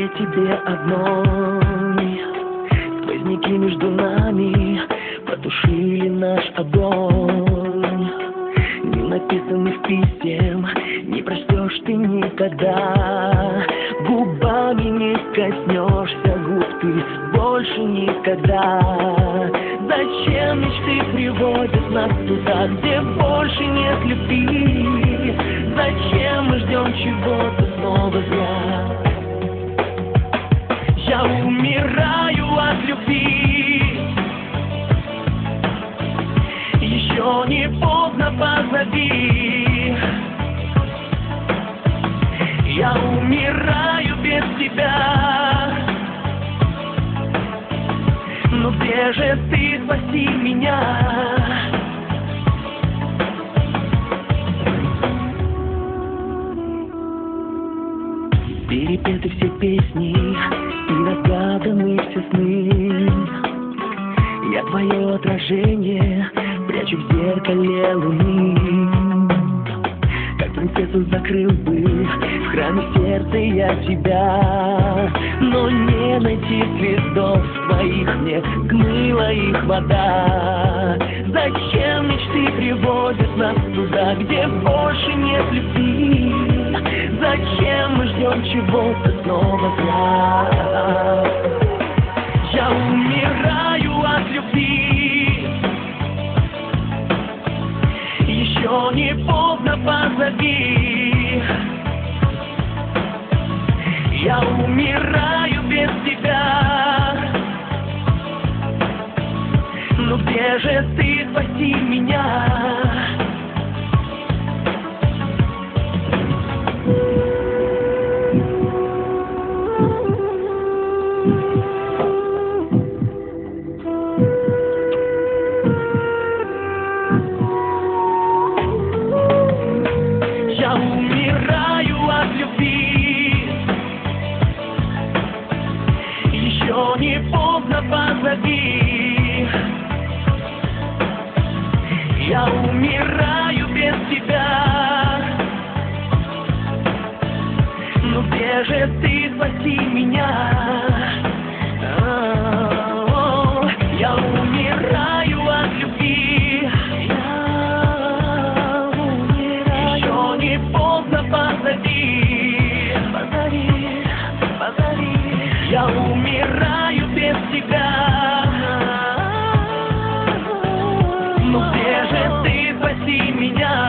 тебе одной. Сквозняки между нами потушили наш огонь. Не написанных писем не прочтешь ты никогда. Губами не коснешься губ ты больше никогда. Зачем мечты приводят нас туда, где больше нет любви? Зачем мы ждем чего-то снова зря? Я умираю от любви. Еще не поздно, позови. Я умираю без тебя. Но где же ты, спаси меня? Перепеты все песни и разгаданы все сны. Я твое отражение прячу в зеркале луны. Как принцессу закрыл бы в храме сердца я тебя. Но не найти следов твоих мне смыла их вода. Зачем мечты приводят нас туда, где больше нет любви? Зачем мы ждем чего-то снова зря? Я умираю от любви. Еще не поздно, позови. Я умираю без тебя. Но где же ты, спаси меня? Я умираю от любви. Еще не поздно, позови. Я умираю без тебя. Но где же ты, спаси меня? Я умираю от любви. Еще не поздно, позови. Я умираю без тебя. Ну где же ты, спаси меня?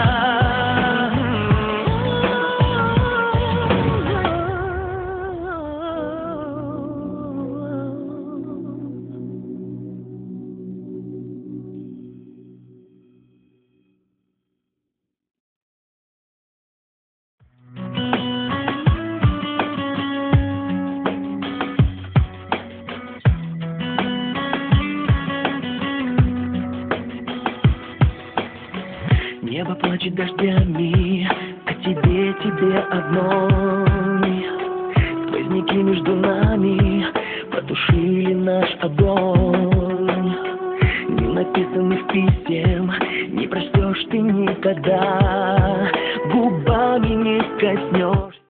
Небо плачет дождями, о тебе, тебе одной. Сквозняки между нами потушили наш огонь. Не написанных писем не прочтешь ты никогда. Губами не коснешься.